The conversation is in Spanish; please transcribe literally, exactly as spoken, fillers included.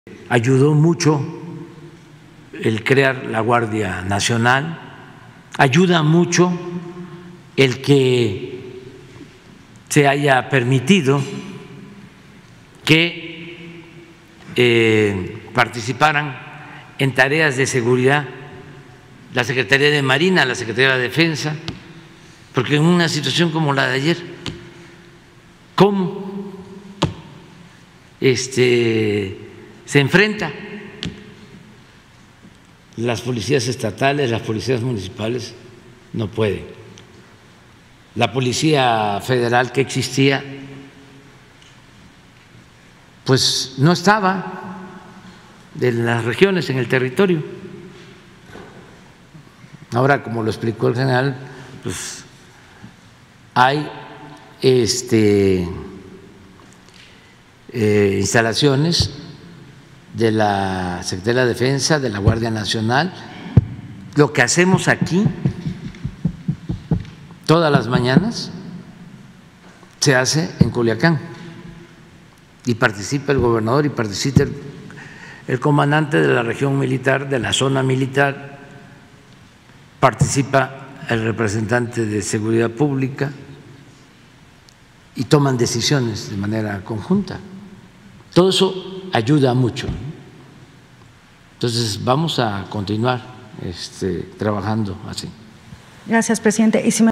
Ayudó mucho el crear la Guardia Nacional, ayuda mucho el que se haya permitido que eh, participaran en tareas de seguridad la Secretaría de Marina, la Secretaría de Defensa, porque en una situación como la de ayer, ¿cómo este, se enfrenta las policías estatales, las policías municipales? No pueden. La Policía Federal que existía, pues no estaba en las regiones, en el territorio. Ahora, como lo explicó el general, pues hay este, eh, instalaciones de la Secretaría de Defensa, de la Guardia Nacional. Lo que hacemos aquí todas las mañanas se hace en Culiacán y participa el gobernador y participa el, el comandante de la región militar, de la zona militar, participa el representante de Seguridad Pública y toman decisiones de manera conjunta. Todo eso ayuda mucho. Entonces vamos a continuar este, trabajando así. Gracias, presidente. Y si me